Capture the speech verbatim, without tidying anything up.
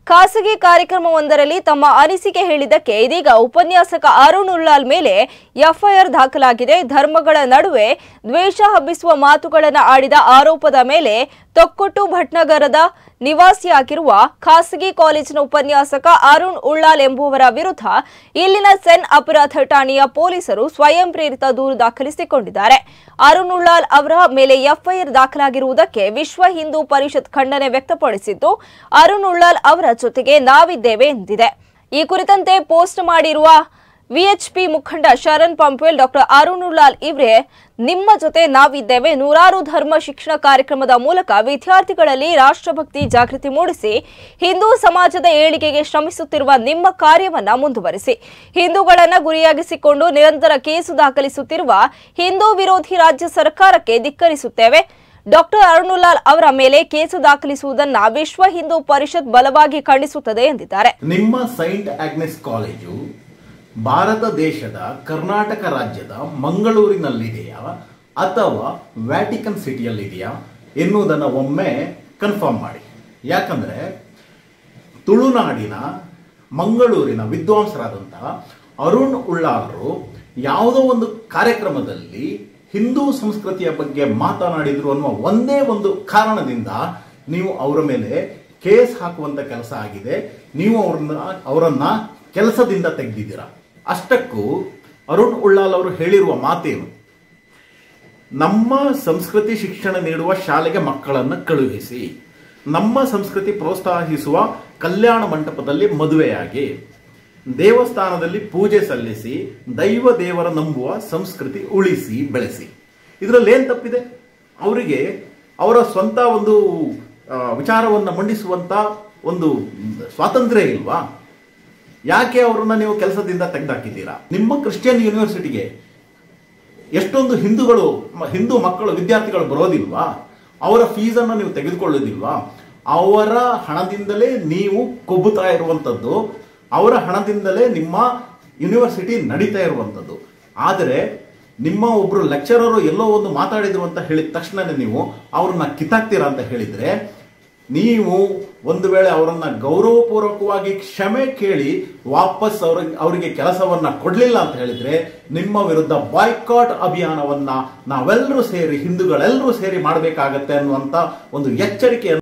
ಖಾಸಗಿ ಕಾರ್ಯಕ್ರಮವೊಂದರಲ್ಲಿ ತಮ್ಮ ಅನಿಸಿಕೆ ಹೇಳಿದ್ದಕ್ಕೆ ಇದೀಗ ಉಪನ್ಯಾಸಕ ಅರುಣ್ ಉಳ್ಳಾಲ್ ಮೇಲೆ ಎಫ್ಐಆರ್ ದಾಖಲಾಗಿದೆ. ಧರ್ಮಗಳ ನಡುವೆ ದ್ವೇಷ ಹಬ್ಬಿಸುವ ಮಾತುಗಳನ್ನು ಆಡಿದ ಆರೋಪದ ಮೇಲೆ ತೊಕ್ಕೊಟ್ಟು ಭಟ್ನಗರದ ನಿವಾಸಿಯಾಗಿರುವ ಖಾಸಗಿ ಕಾಲೇಜಿನ ಉಪನ್ಯಾಸಕ ಅರುಣ್ ಉಳ್ಳಾಲ್ ಎಂಬುವರ ವಿರುದ್ಧ ಇಲ್ಲಿನ ಸೆನ್ ಅಪರಾಧ ಠಾಣೆಯ ಪೊಲೀಸರು ಸ್ವಯಂ ಪ್ರೇರಿತ ದೂರು ದಾಖಲಿಸಿಕೊಂಡಿದ್ದಾರೆ. ಅರುಣ್ ಉಳ್ಳಾಲ್ ಅವರ ಮೇಲೆ ಎಫ್ಐಆರ್ ದಾಖಲಾಗಿರುವುದಕ್ಕೆ ವಿಶ್ವ ಹಿಂದೂ ಪರಿಷತ್ ಖಂಡನೆ ವ್ಯಕ್ತಪಡಿಸಿದ್ದು, ಅರುಣ್ ಉಳ್ಳಾಲ್ ಅವರ ಜೊತೆಗೆ ನಾವಿದ್ದೇವೆ ಎಂದಿದೆ. ಈ ಕುರಿತಂತೆ ಪೋಸ್ಟ್ ಮಾಡಿರುವ ವಿಎಚ್ಪಿ ಮುಖಂಡ ಶರಣ್ ಪಂಪ್ವೆಲ್ ಡಾಕ್ಟರ್ ಅರುಣ್ ಉಳ್ಳಾಲ್ ಇವರೇ ನಿಮ್ಮ ಜೊತೆ ನಾವಿದ್ದೇವೆ, ನೂರಾರು ಧರ್ಮ ಶಿಕ್ಷಣ ಕಾರ್ಯಕ್ರಮದ ಮೂಲಕ ವಿದ್ಯಾರ್ಥಿಗಳಲ್ಲಿ ರಾಷ್ಟ್ರಭಕ್ತಿ ಜಾಗೃತಿ ಮೂಡಿಸಿ ಹಿಂದೂ ಸಮಾಜದ ಏಳಿಗೆಗೆ ಶ್ರಮಿಸುತ್ತಿರುವ ನಿಮ್ಮ ಕಾರ್ಯವನ್ನ ಮುಂದುವರಿಸಿ. ಹಿಂದೂಗಳನ್ನ ಗುರಿಯಾಗಿಸಿಕೊಂಡು ನಿರಂತರ ಕೇಸು ದಾಖಲಿಸುತ್ತಿರುವ ಹಿಂದೂ ವಿರೋಧಿ ರಾಜ್ಯ ಸರ್ಕಾರಕ್ಕೆ ಧಿಕ್ಕರಿಸುತ್ತೇವೆ. ಡಾಕ್ಟರ್ ಅರುಣ್ ಉಳ್ಳಾಲ್ ಅವರ ಮೇಲೆ ಕೇಸು ದಾಖಲಿಸುವುದನ್ನ ವಿಶ್ವ ಹಿಂದೂ ಪರಿಷತ್ ಬಲವಾಗಿ ಖಂಡಿಸುತ್ತದೆ ಎಂದಿದ್ದಾರೆ. ನಿಮ್ಮ ಸೈಂಟ್ ಆಗ್ನೆಸ್ ಕಾಲೇಜು ಭಾರತ ದೇಶದ ಕರ್ನಾಟಕ ರಾಜ್ಯದ ಮಂಗಳೂರಿನಲ್ಲಿದೆಯಾ ಅಥವಾ ವ್ಯಾಟಿಕನ್ ಸಿಟಿಯಲ್ಲಿದೆಯಾ ಎನ್ನುವುದನ್ನು ಒಮ್ಮೆ ಕನ್ಫರ್ಮ್ ಮಾಡಿ. ಯಾಕಂದ್ರೆ ತುಳುನಾಡಿನ ಮಂಗಳೂರಿನ ವಿದ್ವಾಂಸರಾದಂತಹ ಅರುಣ್ ಉಳ್ಳಾಲ್ರು ಯಾವುದೋ ಒಂದು ಕಾರ್ಯಕ್ರಮದಲ್ಲಿ ಹಿಂದೂ ಸಂಸ್ಕೃತಿಯ ಬಗ್ಗೆ ಮಾತನಾಡಿದ್ರು ಅನ್ನುವ ಒಂದೇ ಒಂದು ಕಾರಣದಿಂದ ನೀವು ಅವರ ಮೇಲೆ ಕೇಸ್ ಹಾಕುವಂತ ಕೆಲಸ ಆಗಿದೆ. ನೀವು ಅವ್ರನ್ನ ಅವರನ್ನ ಕೆಲಸದಿಂದ ತೆಗೆದಿದ್ದೀರಾ. ಅಷ್ಟಕ್ಕೂ ಅರುಣ್ ಉಳ್ಳಾಲ್ ಅವರು ಹೇಳಿರುವ ಮಾತೇನು? ನಮ್ಮ ಸಂಸ್ಕೃತಿ ಶಿಕ್ಷಣ ನೀಡುವ ಶಾಲೆಗೆ ಮಕ್ಕಳನ್ನು ಕಳುಹಿಸಿ, ನಮ್ಮ ಸಂಸ್ಕೃತಿ ಪ್ರೋತ್ಸಾಹಿಸುವ ಕಲ್ಯಾಣ ಮಂಟಪದಲ್ಲಿ ಮದುವೆಯಾಗಿ, ದೇವಸ್ಥಾನದಲ್ಲಿ ಪೂಜೆ ಸಲ್ಲಿಸಿ, ದೈವ ದೇವರ ನಂಬುವ ಸಂಸ್ಕೃತಿ ಉಳಿಸಿ ಬೆಳೆಸಿ. ಇದರಲ್ಲಿ ಏನ್ ತಪ್ಪಿದೆ? ಅವರಿಗೆ ಅವರ ಸ್ವಂತ ಒಂದು ವಿಚಾರವನ್ನ ಮಂಡಿಸುವಂತ ಒಂದು ಸ್ವಾತಂತ್ರ್ಯ ಇಲ್ವಾ? ಯಾಕೆ ಅವರನ್ನ ನೀವು ಕೆಲಸದಿಂದ ತೆಗೆದಾಕಿದ್ದೀರಾ? ನಿಮ್ಮ ಕ್ರಿಶ್ಚಿಯನ್ ಯೂನಿವರ್ಸಿಟಿಗೆ ಎಷ್ಟೊಂದು ಹಿಂದೂಗಳು ಹಿಂದೂ ಮಕ್ಕಳು ವಿದ್ಯಾರ್ಥಿಗಳು ಬರೋದಿಲ್ವಾ? ಅವರ ಫೀಸನ್ನು ನೀವು ತೆಗೆದುಕೊಳ್ಳೋದಿಲ್ವಾ? ಅವರ ಹಣದಿಂದಲೇ ನೀವು ಕೊಬ್ಬುತ್ತಾ ಇರುವಂತದ್ದು, ಅವರ ಹಣದಿಂದಲೇ ನಿಮ್ಮ ಯೂನಿವರ್ಸಿಟಿ ನಡೀತಾ ಇರುವಂತದ್ದು. ಆದರೆ ನಿಮ್ಮ ಒಬ್ರು ಲೆಕ್ಚರರು ಎಲ್ಲೋ ಒಂದು ಮಾತಾಡಿದ್ರು ಅಂತ ಹೇಳಿದ ತಕ್ಷಣ ನೀವು ಅವ್ರನ್ನ ಕಿತ್ತಾಕ್ತೀರಾ ಅಂತ ಹೇಳಿದ್ರೆ, ನೀವು ಒಂದು ವೇಳೆ ಅವರನ್ನ ಗೌರವಪೂರ್ವಕವಾಗಿ ಕ್ಷಮೆ ಕೇಳಿ ವಾಪಸ್ ಅವ್ರ ಅವರಿಗೆ ಕೆಲಸವನ್ನ ಕೊಡ್ಲಿಲ್ಲ ಅಂತ ಹೇಳಿದ್ರೆ, ನಿಮ್ಮ ವಿರುದ್ಧ ಬಾಯ್ಕಾಟ್ ಅಭಿಯಾನವನ್ನ ನಾವೆಲ್ಲರೂ ಸೇರಿ ಹಿಂದೂಗಳೆಲ್ಲರೂ ಸೇರಿ ಮಾಡಬೇಕಾಗತ್ತೆ ಅನ್ನುವಂತ ಒಂದು ಎಚ್ಚರಿಕೆಯನ್ನು